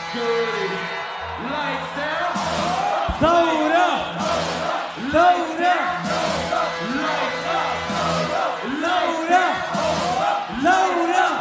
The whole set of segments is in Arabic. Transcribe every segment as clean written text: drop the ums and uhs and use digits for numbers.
ثورة ثورة ثورة ثورة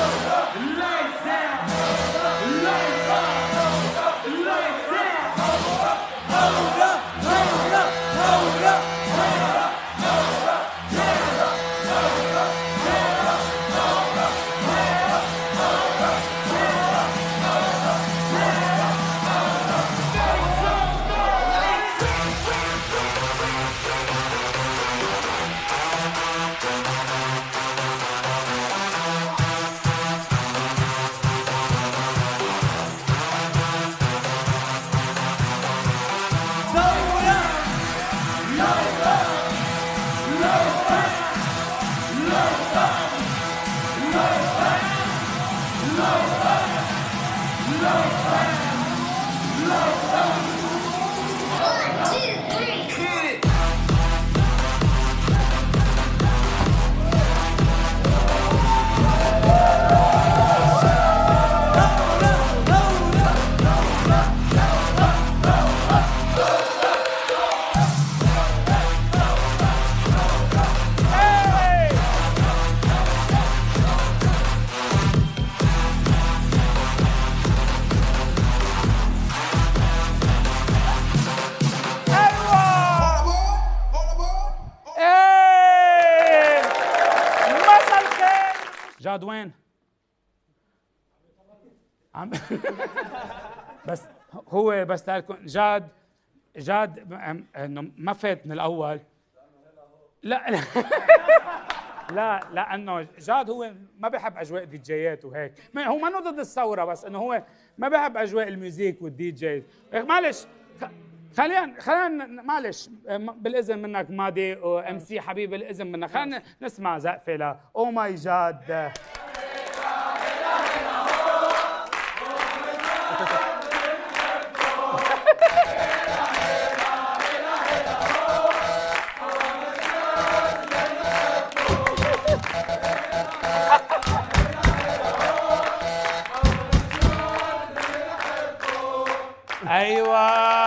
جاد وين؟ عم بس هو بس لكم جاد انه ما فات من الاول. لا لا لا لانه جاد هو ما بيحب اجواء دي جيات وهيك، هو ما ضد الثوره بس انه هو ما بيحب اجواء الميوزيك والدي جي. معلش خلينا معلش بالاذن منك مادي وام سي حبيبي بالاذن منك خلينا نسمع زقفه ل او ماي جاد. ايوه